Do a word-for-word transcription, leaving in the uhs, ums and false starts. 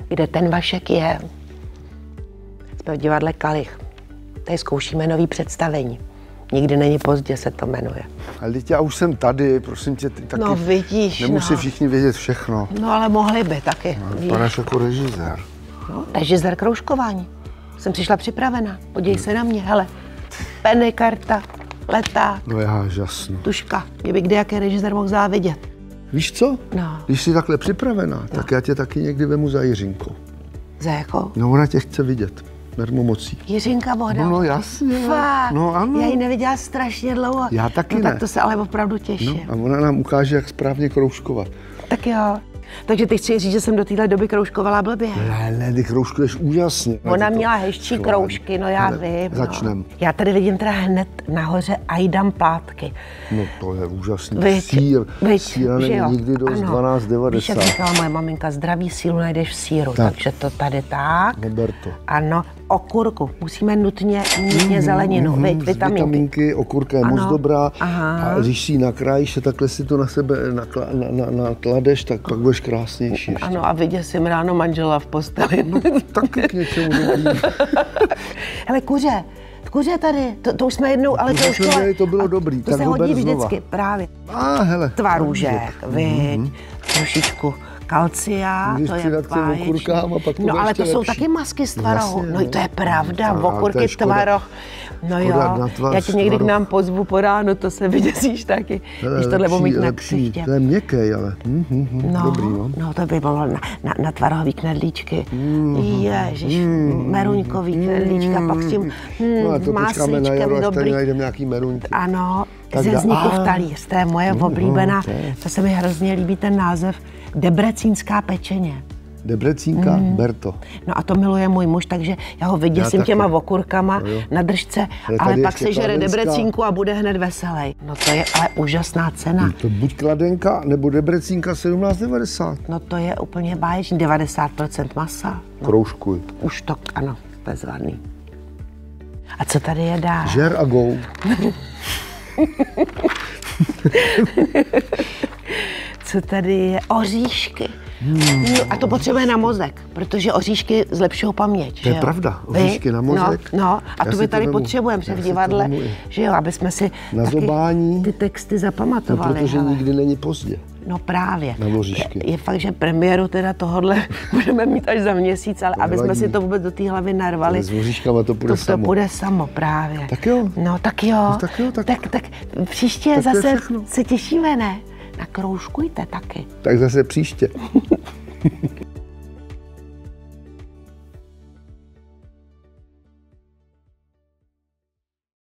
kde ten Vašek je. Jsme v divadle Kalich. Tady zkoušíme nový představení. Nikdy není pozdě, se to jmenuje. Ale teď já už jsem tady, prosím tě, ty taky no vidíš, nemusí no. všichni vědět všechno. No ale mohli by taky. No, vypadáš jako režisér. No, režisér kroužkování. Jsem přišla připravená. Podívej hmm. se na mě, hele. Penny, karta, leták. No já žasnu. Tuška, mě by kde jaký režisér mohl závidět. Víš co? No. Když jsi takhle připravená, no. tak já tě taky někdy vemu za Jiřinku. Za jakou? No ona tě chce vidět. Mermomocí. Jiřinka Bohdalová. No, no jasně. Fakt. No ano. Já ji neviděla strašně dlouho. Já taky no, ne. Tak to se ale opravdu těším. No, a ona nám ukáže, jak správně kroužkovat. Tak jo. Takže ty chci říct, že jsem do téhle doby kroužkovala blbě. Ne, ne, ty kroužkuješ úžasně. Ona měla hezčí kroužky, no já ale vím. Začnem. No. Já tady vidím teda hned nahoře Ajdam plátky. No to je úžasný. Vyč, Sír. vyč, Síra není nikdy dost dvanáct devadesát. Víš, jak říkala moje maminka, zdravý sílu najdeš v síru, tak. Takže to tady tak. Roberto. Ano, okurku. Musíme nutně, nutně zeleninu, mm, viď, vitaminky. Vitaminky, okurka je ano. moc dobrá. Aha. A když si ji nakrájíš, že takhle si to na sebe nakla, na, na, nakladeš, tak pak budeš krásnější. Ještě. Ano, a vyděsím ráno manžela v posteli. No, taky k něčemu dobrý. Hele, kuře, kuře tady, to, to už jsme jednou, ale to, to už měli, to bylo dobrý. To tak se hodí znova. vždycky, právě. A hele. Tvarůžek, viď, mm-hmm. trošičku kalcia, můžeš to je báječný. No ale to lepší. jsou taky masky z tvarohu. Jasně, no to je pravda, no, okurky tvaroh. No jo, já tě někdy k nám pozvu po ránu, to se vyděsíš taky, když tohle budu mít na ksichtě. To je měkkej, ale mm, mm, mm, no, dobrý, no. No to by bylo na, na, na tvarohový knedlíčky. Mm, Ježiš, mm, meruňkový knedlíčka, mm, pak s tím mm, no, to počkáme na jaro, až tady najdeme nějaký meruňky. Ano, ze vzniku v talíř, to je moje mm, oblíbená, mm, to se mi hrozně líbí ten název, debrecínská pečeně. Debrecínka, mm. Berto. No a to miluje můj muž, takže já ho vyděsím já těma okurkama no na držce, ale, ale pak se žere debrecínku a bude hned veselej. No to je ale úžasná cena. To buď kladenka, nebo debrecínka sedmnáct devadesát. No to je úplně báječný, devadesát procent masa. No. Kroužkuj. Už to, ano, bezvadný. A co tady je dál? Žer a go. Co tady je? Oříšky. Hmm. No, a to potřebuje na mozek, protože oříšky zlepšují paměť. To je jo? pravda, oříšky na mozek. No, no a já to by tady potřebujeme v divadle, že jo, aby jsme si na zobání, ty texty zapamatovali. No, protože hele. nikdy není pozdě. No právě. Na oříšky. Je, je fakt, že premiéru teda tohle budeme mít až za měsíc, ale aby jsme si to vůbec do té hlavy narvali. S oříškama to půjde to, samo. To půjde samo, právě. Tak jo. No tak jo. No, tak jo, tak. Tak, tak příště tak zase se těšíme, ne? Na kroužkujte taky. Tak zase příště.